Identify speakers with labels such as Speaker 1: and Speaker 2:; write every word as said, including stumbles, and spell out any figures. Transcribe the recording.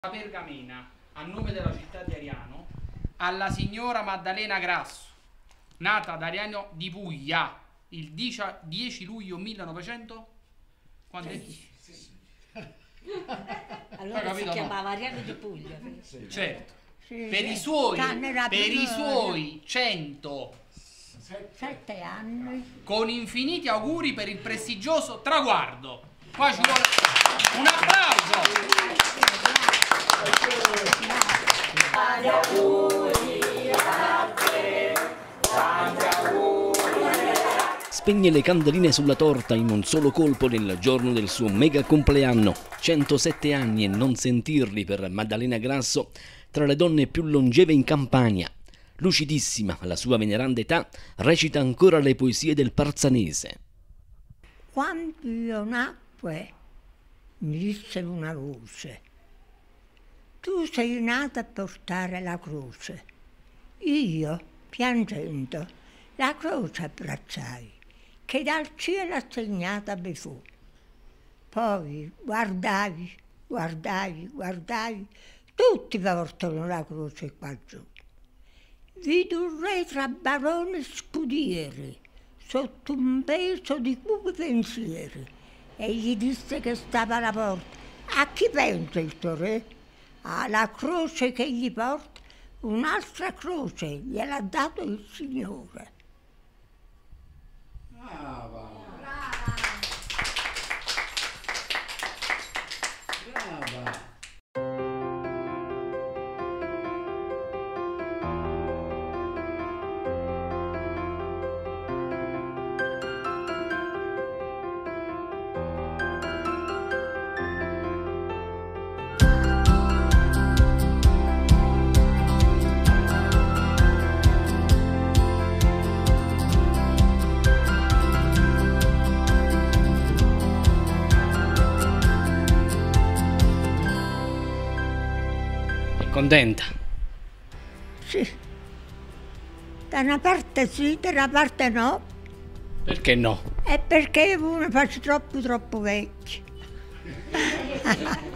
Speaker 1: Pergamena, a nome della città di Ariano, alla signora Maddalena Grasso, nata ad Ariano di Puglia il dieci luglio millenovecento. Quando è?
Speaker 2: Allora si chiamava Ariano di Puglia.
Speaker 1: Sì. Certo. Sì, per i suoi, per i suoi centosette
Speaker 2: anni,
Speaker 1: con infiniti auguri per il prestigioso traguardo. Qua ci vuole un applauso.
Speaker 3: Tanti auguri a te, tanti auguri.
Speaker 4: Spegne le candeline sulla torta in un solo colpo nel giorno del suo mega compleanno. centosette anni e non sentirli per Maddalena Grasso, tra le donne più longeve in Campania. Lucidissima alla sua veneranda età, recita ancora le poesie del Parzanese.
Speaker 2: Quando io nacque, mi disse una voce: tu sei nata a portare la croce. Io, piangendo, la croce abbracciai, che dal cielo assegnata mi fu. Poi guardavi, guardavi, guardavi, tutti portano la croce qua giù. Vidi un re tra baroni e scudieri, sotto un peso di cupi pensieri, e gli disse che stava alla porta: a chi pensa il tuo re? Alla croce che gli porta, un'altra croce gliel'ha dato il Signore.
Speaker 5: Brava! Brava!
Speaker 4: Contenta?
Speaker 2: Sì. Da una parte sì, da una parte no.
Speaker 4: Perché no?
Speaker 2: È perché uno faccio troppo troppo vecchio.